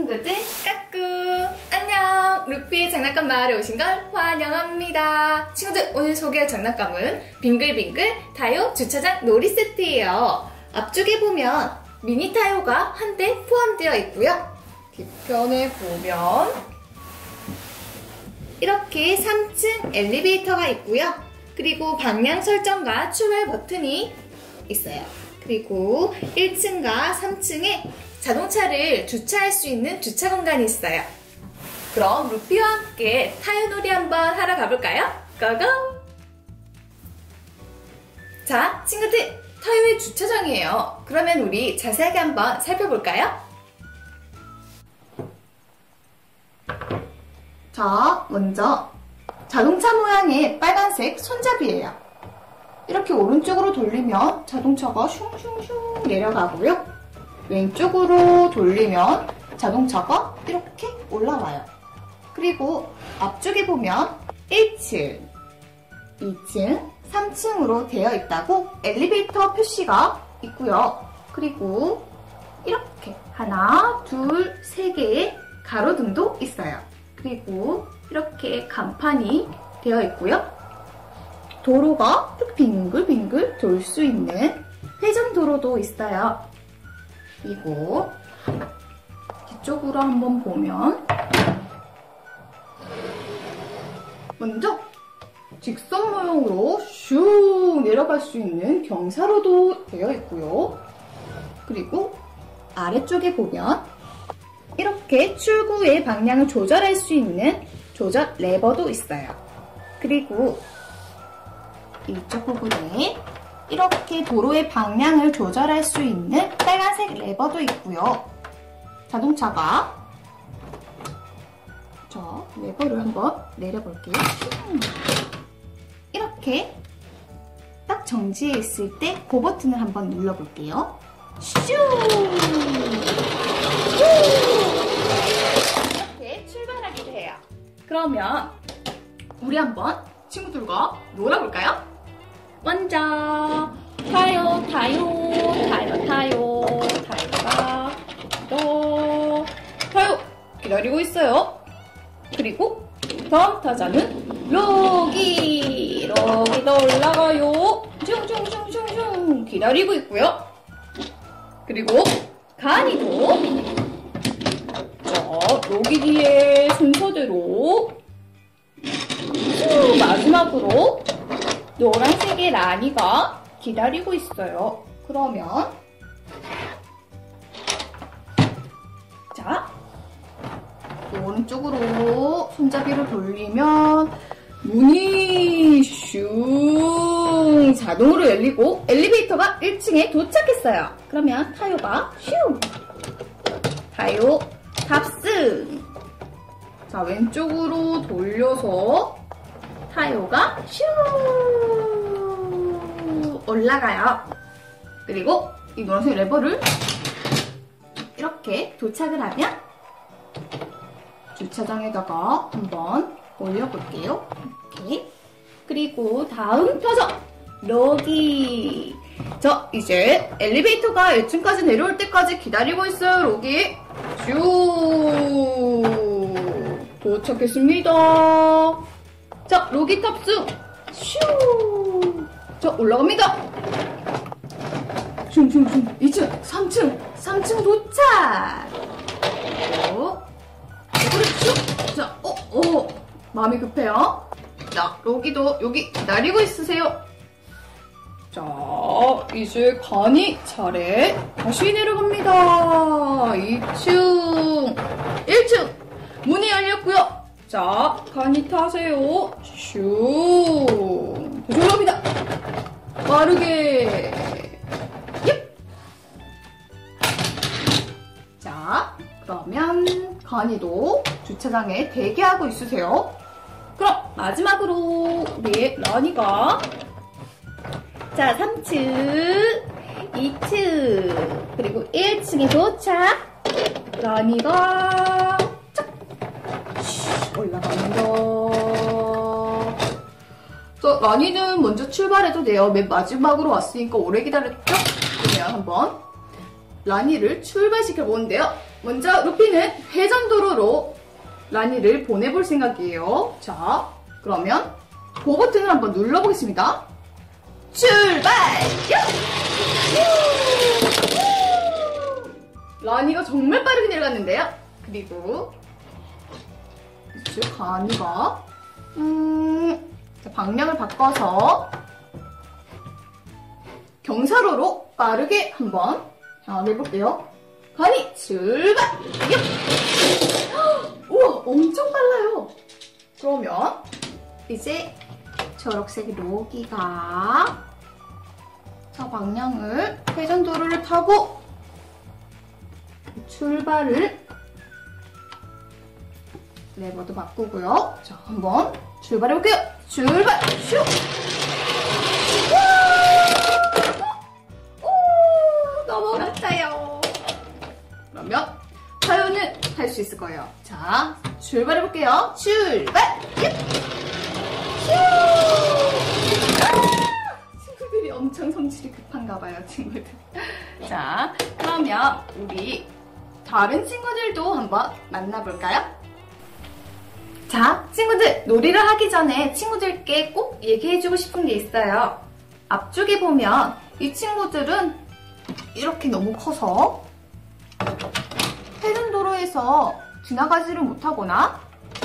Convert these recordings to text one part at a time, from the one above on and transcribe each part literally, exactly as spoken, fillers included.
친구들 까꾸 안녕. 루피의 장난감 마을에 오신 걸 환영합니다. 친구들, 오늘 소개할 장난감은 빙글빙글 타요 주차장 놀이 세트예요. 앞쪽에 보면 미니 타요가 한 대 포함되어 있고요. 뒤편에 보면 이렇게 삼 층 엘리베이터가 있고요. 그리고 방향 설정과 출발 버튼이 있어요. 그리고 일 층과 삼 층에 자동차를 주차할 수 있는 주차 공간이 있어요. 그럼 루피와 함께 타요놀이 한번 하러 가볼까요? 고고! 자, 친구들, 타요의 주차장이에요. 그러면 우리 자세하게 한번 살펴볼까요? 자, 먼저 자동차 모양의 빨간색 손잡이에요. 이렇게 오른쪽으로 돌리면 자동차가 슝슝슝 내려가고요. 왼쪽으로 돌리면 자동차가 이렇게 올라와요. 그리고 앞쪽에 보면 일 층, 이 층, 삼 층으로 되어 있다고 엘리베이터 표시가 있고요. 그리고 이렇게 하나, 둘, 세 개의 가로등도 있어요. 그리고 이렇게 간판이 되어 있고요. 도로가 빙글빙글 돌 수 있는 회전도로도 있어요. 그리고 뒤쪽으로 한번 보면 먼저 직선 모형으로 슉 내려갈 수 있는 경사로도 되어 있고요. 그리고 아래쪽에 보면 이렇게 출구의 방향을 조절할 수 있는 조절 레버도 있어요. 그리고 이쪽 부분에 이렇게 도로의 방향을 조절할 수 있는 빨간색 레버도 있고요. 자동차가 자, 레버를 한번 내려볼게요. 이렇게 딱 정지해 있을 때 그 버튼을 한번 눌러볼게요. 슈! 이렇게 출발하게 돼요. 그러면 우리 한번 친구들과 놀아볼까요? 먼저 타요 타요 타요 타요 타요가 또 타요 기다리고 있어요. 그리고 다음 타자는 로기 로기도 올라가요. 슝슝슝슝슝 기다리고 있고요. 그리고 가니도 자 로기 뒤에 순서대로 쭉 마지막으로 노란색의 라니가 기다리고 있어요. 그러면 자 오른쪽으로 손잡이를 돌리면 문이 슝 자동으로 열리고 엘리베이터가 일 층에 도착했어요. 그러면 타요가 슝 타요 탑승. 자 왼쪽으로 돌려서 타요가 슈 올라가요. 그리고 이 노란색 레버를 이렇게 도착을 하면 주차장에다가 한번 올려볼게요. 이렇게. 그리고 다음 타자 로기. 자 이제 엘리베이터가 일 층까지 내려올 때까지 기다리고 있어요. 로기 슈 도착했습니다. 자, 로기 탑승! 슈! 자, 올라갑니다! 슝슝슝! 이 층, 삼 층! 삼 층 도착! 어? 그렇죠? 자, 어, 어, 마음이 급해요. 자, 로기도 여기 기다리고 있으세요. 자, 이제 가니 차례 다시 내려갑니다. 이 층, 일 층! 문이 열렸고요. 자, 가니 타세요. 슝! 다시 올라갑니다. 빠르게. 얍! 자, 그러면 가니도 주차장에 대기하고 있으세요. 그럼 마지막으로 우리 라니가 자, 삼 층, 이 층, 그리고 일 층에 도착. 라니가 올라갑니다. 자, 라니는 먼저 출발해도 돼요. 맨 마지막으로 왔으니까 오래 기다렸죠? 그러면 한번 라니를 출발시켜 보는데요. 먼저 루피는 회전도로로 라니를 보내볼 생각이에요. 자, 그러면 고 버튼을 한번 눌러보겠습니다. 출발! 라니가 정말 빠르게 내려갔는데요. 그리고 이제 가니가 음, 자, 방향을 바꿔서 경사로로 빠르게 한번 해볼게요. 가니 출발! 우와, 엄청 빨라요. 그러면 이제 초록색 로기가 자 방향을 회전도로를 타고 출발을 레버도 바꾸고요. 자, 한번 출발해볼게요. 출발! 슉! 오, 넘어갔어요. 그러면 사연은 할 수 있을 거예요. 자, 출발해볼게요. 출발! 친구들이 엄청 성질이 급한가 봐요, 친구들. 자, 그러면 우리 다른 친구들도 한번 만나볼까요? 자, 친구들, 놀이를 하기 전에 친구들께 꼭 얘기해주고 싶은 게 있어요. 앞쪽에 보면 이 친구들은 이렇게 너무 커서 회전도로에서 지나가지를 못하거나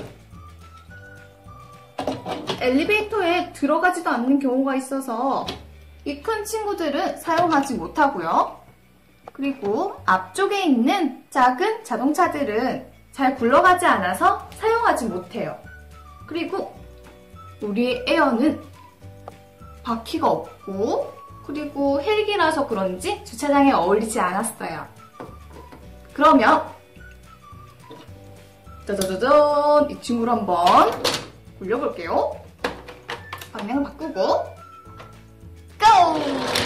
엘리베이터에 들어가지도 않는 경우가 있어서 이 큰 친구들은 사용하지 못하고요. 그리고 앞쪽에 있는 작은 자동차들은 잘 굴러가지 않아서 사용하지 못해요. 그리고 우리 에어는 바퀴가 없고 그리고 헬기라서 그런지 주차장에 어울리지 않았어요. 그러면 짜자자잔, 이 친구를 한번 굴려볼게요. 방향을 바꾸고 고!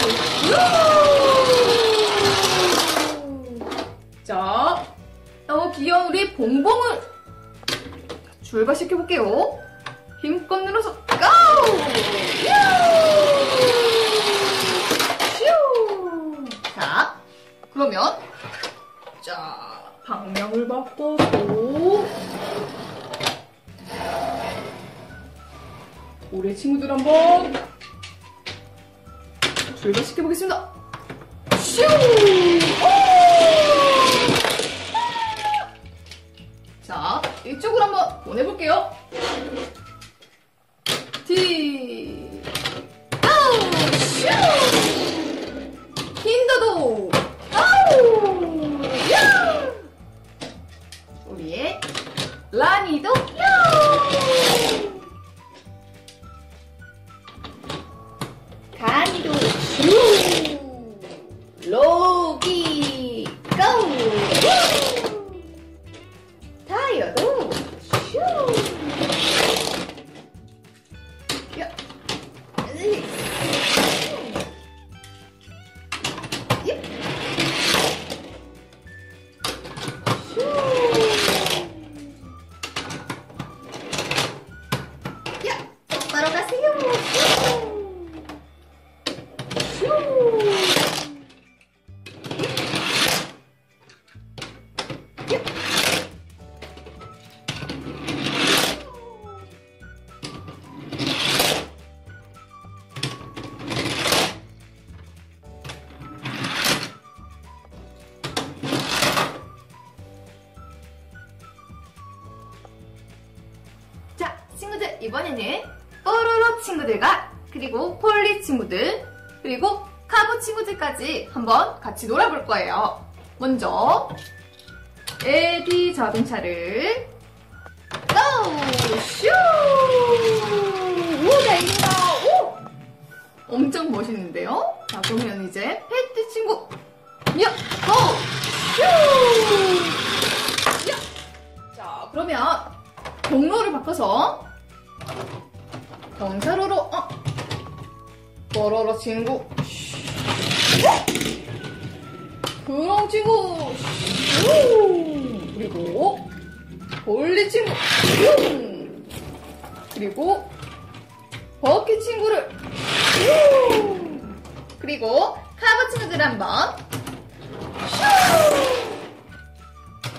자, 너무 귀여운 우리 봉봉을 출발시켜볼게요. 힘껏 눌러서 고! 자, 그러면 자, 방향을 바꾸고 우리 친구들 한번 출발시켜보겠습니다. 슈! 자, 이쪽으로 한번 보내볼게요. 티, 아우, 슈! 힌더도, 아우, 야! 우리의 라니도, 야! 가니도, 슈! 로기, 고! 타이어도, 슈! 야! 으이! 예! 슈! 야! 똑바로 가세요! 슈! 자, 친구들, 이번에는 뽀로로 친구들과 그리고 폴리 친구들 그리고 카보 친구들까지 한번 같이 놀아볼 거예요. 먼저 에디 자동차를 고! 슈! 오, 달린다! 오! 엄청 멋있는데요? 자, 그러면 이제 페트 친구 야! 고! 슈! 야! 자, 그러면 경로를 바꿔서 경사로로 어. 뽀로로 친구 그런 친구 슈! 그리고 볼리 친구 슈! 그리고 버키 친구를 슈! 그리고 카보 친구들 한번 슈!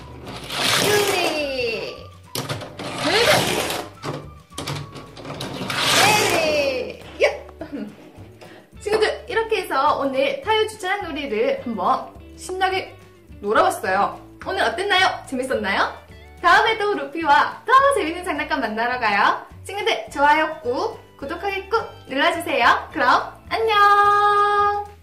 유치한 놀이를 한번 신나게 놀아봤어요. 오늘 어땠나요? 재밌었나요? 다음에도 루피와 더 재밌는 장난감 만나러 가요. 친구들 좋아요 꾹, 구독하기 꾹 눌러주세요. 그럼 안녕!